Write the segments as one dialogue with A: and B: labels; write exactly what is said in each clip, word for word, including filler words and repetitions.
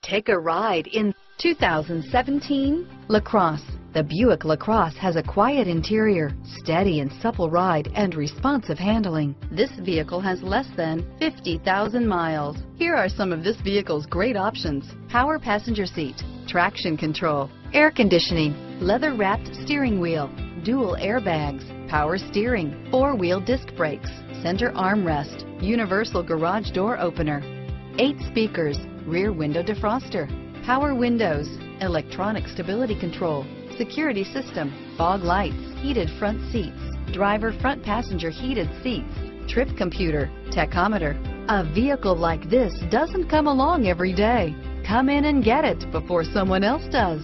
A: Take a ride in two thousand seventeen LaCrosse. The Buick LaCrosse has a quiet interior, steady and supple ride, and responsive handling. This vehicle has less than fifty thousand miles. Here are some of this vehicle's great options: power passenger seat, traction control, air conditioning, leather-wrapped steering wheel, dual airbags, power steering, four-wheel disc brakes, center armrest, universal garage door opener, eight speakers, rear window defroster, power windows, electronic stability control, security system, fog lights, heated front seats, driver front passenger heated seats, trip computer, tachometer. A vehicle like this doesn't come along every day. Come in and get it before someone else does.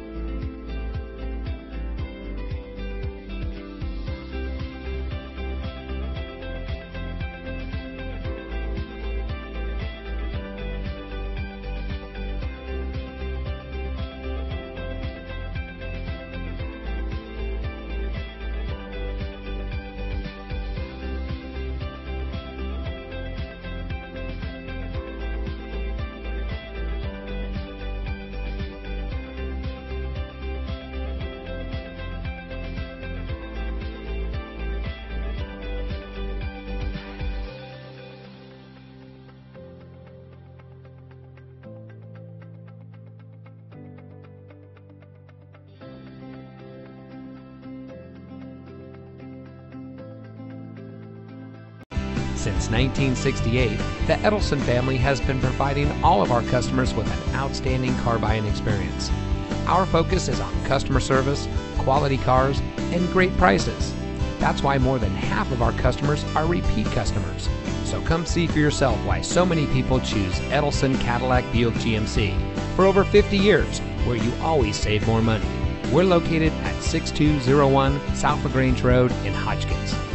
B: Since nineteen sixty-eight, the Edelson family has been providing all of our customers with an outstanding car buying experience. Our focus is on customer service, quality cars, and great prices. That's why more than half of our customers are repeat customers. So come see for yourself why so many people choose Edelson Cadillac Buick G M C. For over fifty years, where you always save more money. We're located at six two zero one South LaGrange Road in Hotchkiss.